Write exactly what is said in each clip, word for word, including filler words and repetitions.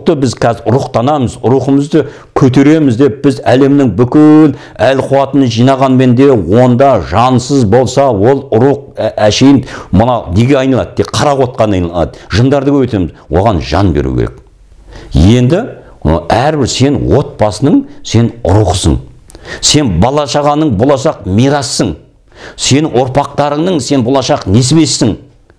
рухты біз қазір рухтанамыз, рухымызды көтереміз деп біз әлемнің бүкіл әл қуатын жинағанмен де онда жансыз болса ол рух әшейін мына неге айналады, тек қара отқа айналады. Жындарды көбейтеміз, оған жан беру керек. Енді әрбір сен отбасының сен рухсың. Сен бала шағаның болашақ мирассың. Сен ұрпақтарыңның сен болашақ несібесің.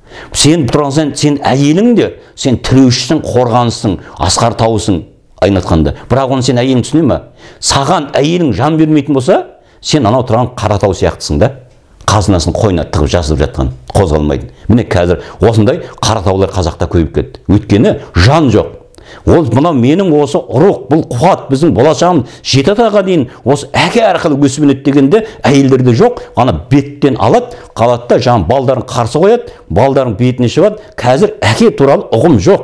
Сен тұрғансың, сен әйелің де, сен тіреушісің, қорғанысың, асқар тауысың, айнатқанда. Бірақ оны сен әйелің түсіне ме? Саған әйелің жан бермейтін болса, сен анау тұрған қара тау сияқтысың да, қазынасын қойна тығып жасып жатқан, қозғалмайтын. Міне қазір осындай қара таулар қазақта көбейіп кетті. Өйткені жан жоқ. Ол мынау менің осы рух, бұл қуат, біздің болашағымыз жеті атаға дейін осы әке арқылы өсіп өнеді дегенде әйелдерде жоқ, ана беттен алады, қалады да жаңа балдарын қарсы қояды, балдарын бетіне шығады. Қазір әке туралы ұғым жоқ.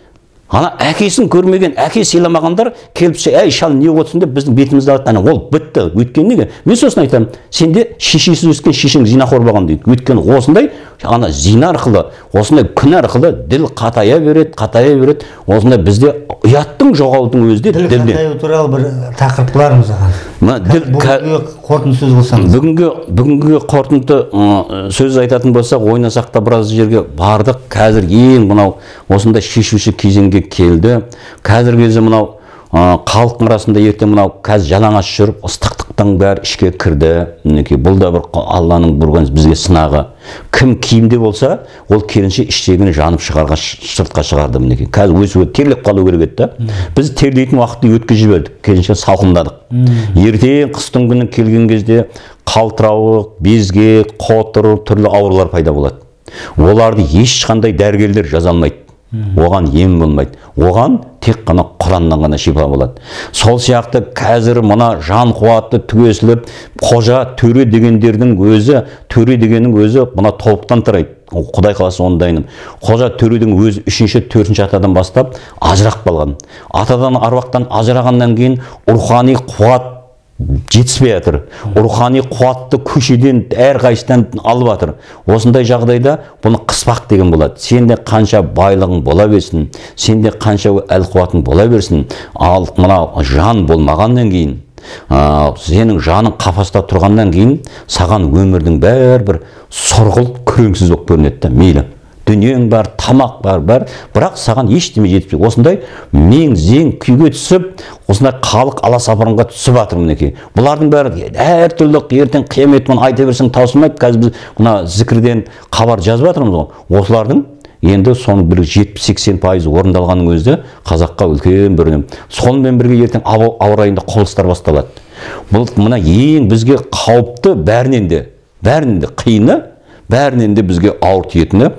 Ана әкесін көрмеген, әке сыйламағандар келіп әй шал не отырсың деп біздің бетімізді алады. Ана ол бітті. Өйткені неге? Мен сосын айтамын, сенде шешесіз өскен шешең зинақор болған дейді. Өйткені осындай ана зина арқылы, осындай күн арқылы діл қатая береді, қатая береді. Осындай бізде ұяттың жоғалудың өзі де діл қатаю туралы бір тақырып қылармыз аға. Бүгінгі қорытынды сөз болсаңыз. Бүгінгі бүгінгі қорытынды сөз айтатын болсақ, ойнасақ та біраз жерге бардық. Қазір ең мынау осындай шешуші кезеңге келді. Қазіргі кезде мынау халықтың арасында ертең мынау қазір жалаңаш жүріп, ыстықтықтың бәрі ішке кірді. Мінекей бұл да бір Алланың бұрған бізге сынағы. Кім киімде болса, ол келінше іштегіні жанып шығарға сыртқа шығарды. Мінекей қазір өсуге терлеп қалу керек еді. Біз терлейтін уақытты өткізіп жібердік, келінше салқындадық. Ертең қыстың күні келген кезде қалтырауық, безгек, қотыр, түрлі аурулар пайда болады. Оларды ешқандай дәрігерлер жаза алмайды. Оған ем болмайды. Оған тек қана Құраннан ғана шипа болады. Сол сияқты қазір мына жан қуатты түгесіліп, қожа төре дегендердің өзі, төре дегеннің өзі мына тобықтан тарайды. Құдай қаласа ондайным. Қожа төредің өзі үшінші, төртінші атадан бастап ажырақ болған. Атадан аруақтан ажырағаннан кейін рухани қуат жетіспей жатыр. Рухани қуатты көшеден әрқайсыдан алып жатыр. Осындай жағдайда бұны қыспақ деген болады. Сенде қанша байлығың бола берсін, сенде қанша әл қуатың бола берсін, ал мына жан болмағаннан кейін, сенің жаның қапаста тұрғаннан кейін, саған өмірдің бәрібір сұрғылт күреңсіз болып көрінеді. Мейлі дүниең бар, тамақ бар, бар, бірақ саған ештеме жетпейді. Осындай мең-зең күйге түсіп, осындай халық аласапырынға түсіп жатыр мінекей. Бұлардың бәрі әртүрлі ертең қиямет күні айта берсең таусылмайды. Қазір біз мына зікірден хабар жазып жатырмыз ғой. Осылардың енді соның бір жетпіс-сексен пайызы орындалғанның өзі қазаққа үлкен бір өнім. Сонымен бірге ертең ауа райында құбылыстар басталады. Бұл мына ең бізге қауіпті, бәрінен де, бәрінен де қиыны, бәрінен де бізге ауыр тиетіні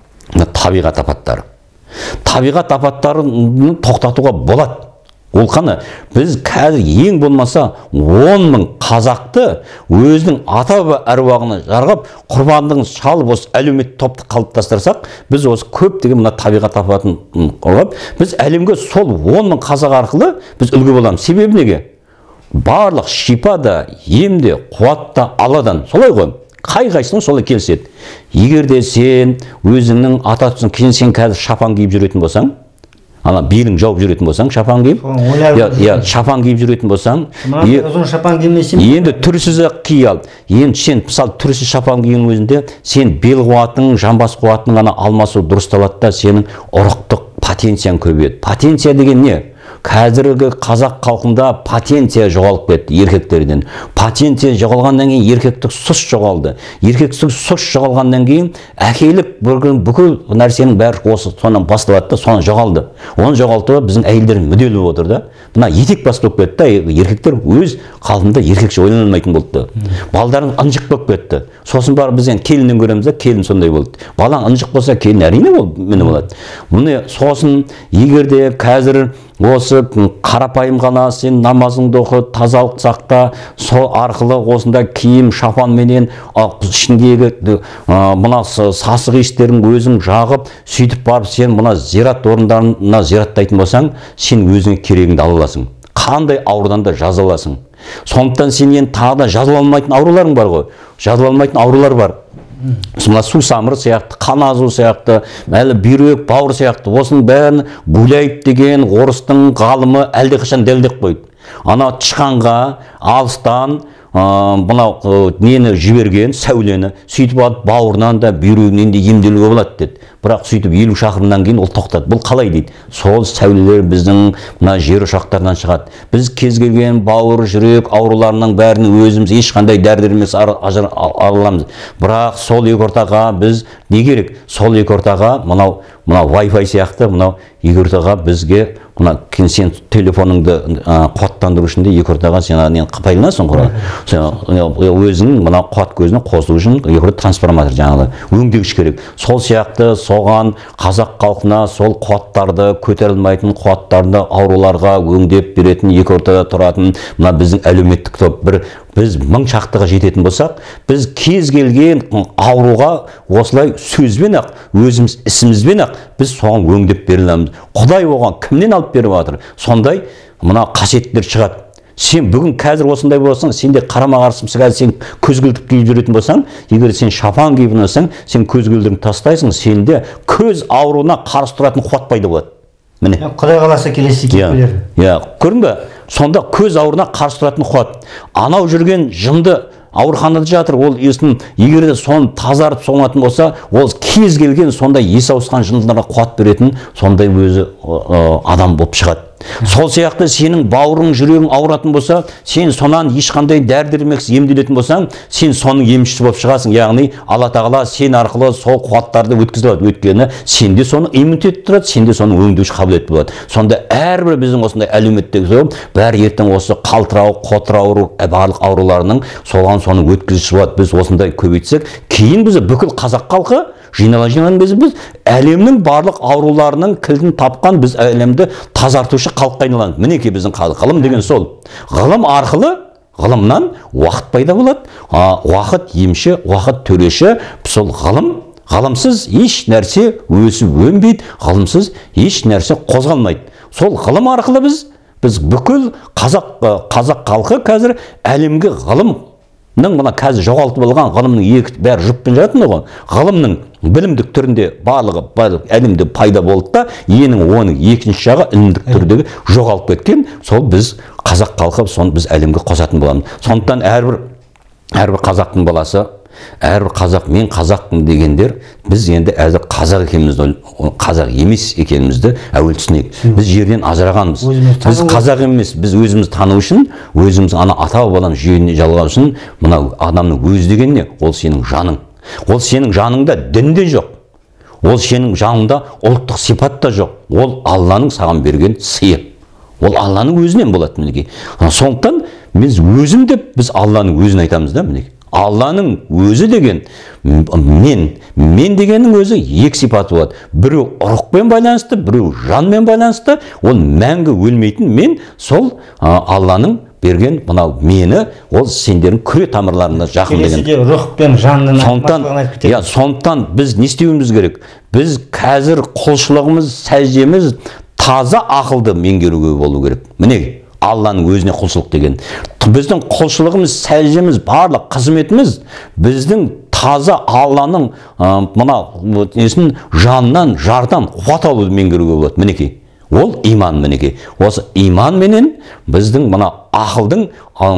табиғат апаттары. Табиғат апаттарын тоқтатуға болады. Ол қаны, біз қазір ең болмаса он мың қазақты өзінің ата әруағына жарғап, құрбандығын шалып, осы әлеуметтік топты қалыптастырсақ, біз осы көп деген мына табиғат апатын қорғап, біз әлемге сол он мың қазақ арқылы біз үлгі боламыз. Себебі неге? Барлық шипа да, ем де, қуат та Алладан. Солай ғой. Қай-қайсының солай келіседі. Егер де сен өзіңнің ата тұсын, кейін сен қазір шапан киіп жүретін болсаң, ана белің жауып жүретін болсаң, шапан киіп, я шапан киіп жүретін болсаң, ұзын шапан кимесем, енді түрсіз ки ал. Енді сен мысалы түрсіз шапан киген өзінде сен бел қуатың, жамбас қуатың ғана алмасу дұрысталады да, сенің ұрықтық потенцияң көбейеді. Потенция деген не? Қазіргі қазақ халқында потенция жоғалып кетті еркектерден. Потенция жоғалғаннан кейін еркектік сұс жоғалды. Еркектік сұс жоғалғаннан кейін әкелік бүкіл нәрсенің бәрі осы сонан басталады да, соны жоғалды. Оны жоғалтуға біздің әйелдер мүдделі отыр да. Мына етек бас болып кетті, еркектер өз қалпында еркекше ойланылмайтын болды. Балдарың ынжық болып кетті. Сосын барып біз келіннен көреміз, келін сондай болды. Балаң ынжық болса, келін әрине ол міне болады. Міне сосын егер де қазір осы қарапайым ғана сен намазыңды оқы, тазалық сақта, сол арқылы осында киім, шапан менен ішіндегі мына сасық иістерін өзің жағып, сөйтіп барып сен мына зират орындарына зираттайтын болсаң, сен өзіңе керегіңді ала аласың. Қандай аурудан да жаза аласың. Сондықтан сен енді тағы да жазыла алмайтын ауруларың бар ғой. Жазыла алмайтын аурулар бар. мына сусамыр сияқты, қаназу сияқты, әлі бүйрек, бауыр сияқты, осының бәрін Гуляев деген орыстың ғалымы әлдеқашан дәлелдеп қойды. Ана тышқанға алыстан мынау нені жіберген, сәулені, сөйтіп алып бауырынан да бүйрегінен де емделуге болады деді. Бірақ сөйтіп елу шақырымнан кейін ол тоқтады. Бұл қалай дейді? Сол сәулелер біздің мына жер ошақтарынан шығады. Біз кез келген бауыр, жүрек ауруларының бәрін өзіміз ешқандай дәрі-дәрмек ала аламыз. Бірақ сол екі ортаға біз не керек? Сол екі ортаға мынау мынау Wi-Fi сияқты мынау екі ортаға бізге мына сен телефоныңды қуаттандыру үшін де екі ортаға сен нені пайдаланасың ғой. Өзің мына қуат көзіне қосу үшін екі ортада трансформатор жаңағы өңдегіш керек. Сол сияқты соған қазақ халқына сол қуаттарды көтерілмейтін қуаттарды ауруларға өңдеп беретін екі ортада тұратын мына біздің әлеуметтік топ бір біз мың шақтыға жететін болсақ, біз кез келген ауруға осылай сөзбен ақ, өзіміз ісімізбен ақ біз соған өңдеп бере аламыз. Құдай оған кімнен алып беріп жатыр? Сондай мына қасиеттер шығады. Сен бүгін қазір осындай болсаң, сенде қарама-қарсы қазір сен көзгілдік киіп жүретін болсаң, егер сен шапан киіп алсаң, сен көзгілдігін тастайсың, сенде көз ауруына қарсы тұратын қуат пайда болады. Міне. Құдай қаласа келесі келер. Иә, көрдің бе? Сонда көз ауруына қарсы тұратын қуат. Анау жүрген жынды ауруханада жатыр, ол есін егер де соны тазартып соңатын болса, ол кез келген сондай есі ауысқан жындыларға қуат беретін сондай өзі адам болып шығады. Сол сияқты сенің бауырың, жүрегің ауыратын болса, сен сонан ешқандай дәрі-дәрмексіз емделетін болсаң, сен соның емшісі болып шығасың. Яғни Алла тағала сен арқылы сол қуаттарды өткізіп алады. Өйткені сенде соның иммунитеті тұрады, сенде соның өңдеуші қабілеті болады. Сонда әрбір біздің осындай әлеуметтегі зор, бәрі ертең осы қалтырау, қотырау, барлық ауруларының соған соның өткізушісі болады. Біз осындай көбейтсек, кейін біз бүкіл қазақ халқы жинала жиналған кезде біз әлемнің барлық ауруларының кілтін тапқан біз әлемді тазартушы халыққа айналамыз. Мінекей біздің ғылым деген сол. Ғылым арқылы, ғылымнан уақыт пайда болады. Уақыт емші, уақыт төреші. Сол ғылым, ғылымсыз еш нәрсе өсіп өнбейді, ғылымсыз еш нәрсе қозғалмайды. Сол ғылым арқылы біз біз бүкіл қазақ қазақ халқы қазір әлемге ғылым мына қазір жоғалтып алған ғылымның екі бәрі жұппен жатыр ғой. Ғылымның білімдік түрінде барлығы барлық әлемде пайда болды да, енің оның екінші жағы ілімдік түрдегі жоғалып кеткен. Сол біз қазақ халқы соны біз әлемге қосатын боламыз. Сондықтан әрбір әрбір қазақтың баласы, әрбір қазақ мен қазақпын дегендер біз енді әзір қазақ екенімізді, қазақ емес екенімізді әуел түсінейік. Біз жерден ажырағанбыз. Біз қазақ емес, біз өзіміз тану үшін, өзіміз ана ата-бабадан жүйені жалғау үшін, мына адамның өзі деген не? Ол сенің жаның. Ол сенің жаныңда дін де жоқ. Ол сенің жаныңда ұлттық сипат та жоқ. Ол Алланың саған берген сыйы. Ол Алланың өзінен болады мінекей. Сондықтан біз өзім деп біз Алланың өзін айтамыз да мінекей. Алланың өзі деген мен, мен дегеннің өзі екі сипаты болады. Біреу ұрықпен байланысты, біреу жанмен байланысты. Ол мәңгі өлмейтін мен сол Алланың берген мынау мені, ол сендердің күре тамырларына жақын деген. Келесіде рух пен жанның иә, сондықтан біз не істеуіміз керек? Біз қазір құлшылығымыз, сәждеміз таза ақылды меңгеруге болу керек. Міне Алланың өзіне құлшылық деген. Біздің құлшылығымыз, сәждеміз, барлық қызметіміз біздің таза Алланың мына несін жанынан, жардан қуат алуды меңгеруге болады. Мінекей. Ол иман мінекей. Осы иман менен біздің мына ақылдың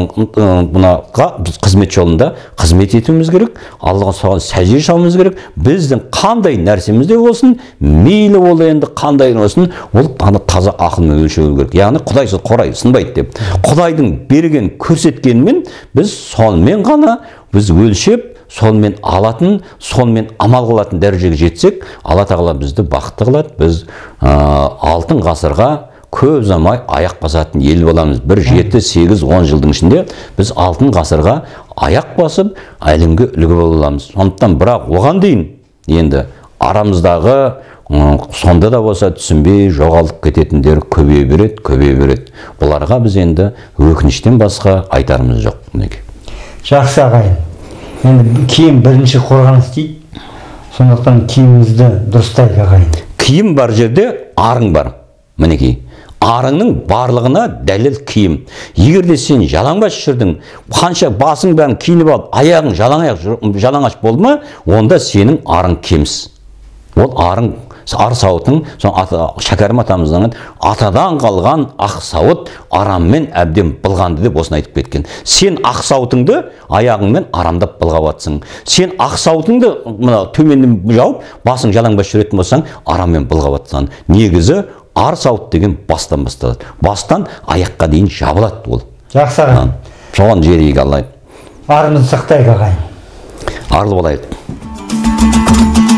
мынаға біз қызмет жолында қызмет етуіміз керек. Аллаға соған сәжде жасауымыз керек. Біздің қандай нәрсемізде болсын, мейлі ол енді қандай болсын, ол таза ақылмен өлшеу керек. Яғни Құдайсыз Құрай сынбайды деп. Құдайдың берген көрсеткенімен біз сонымен ғана біз өлшеп сонымен алатын, сонымен амал қылатын дәрежеге жетсек, Алла тағала бізді бақытты қылады. Біз алтын ғасырға көп ұзамай аяқ басатын ел боламыз. Бір жеті, сегіз, он жылдың ішінде біз алтын ғасырға аяқ басып, әлемге үлгі боламыз. Сондықтан бірақ оған дейін енді арамыздағы сонда да болса түсінбей жоғалып кететіндер көбейе береді, көбейе береді. Бұларға біз енді өкініштен басқа айтарымыз жоқ. Жақсы ағайын. Енді киім бірінші қорғаныс дейді, сондықтан киімімізді дұрыстайық ағайын. Киім бар жерде арың бар. Мінекей, арыңның барлығына дәлел киім. Егер де сен жалаңбас жүрдің, қанша басың бәрін киініп алып, аяғың жалаңаяқ жалаңаш болды ма, онда сенің арың кемсіз. Ол арың, ар сауытың, Шәкәрім атамыздың атадан қалған ақ сауыт араммен әбден былғанды деп осыны айтып кеткен. Сен ақ сауытыңды аяғыңмен арамдап былғап атсың. Сен ақ сауытыңды төменнен жауып, басың жалаңбас жүретін болсаң, араммен былғап атсың. Негізі ар сауыт деген бастан басталады. Бастан аяққа дейін жабылады ол. Жақсы ағайын. Соған жерейік Алла. Арымызды сақтайық ағайын. Арлы болайық.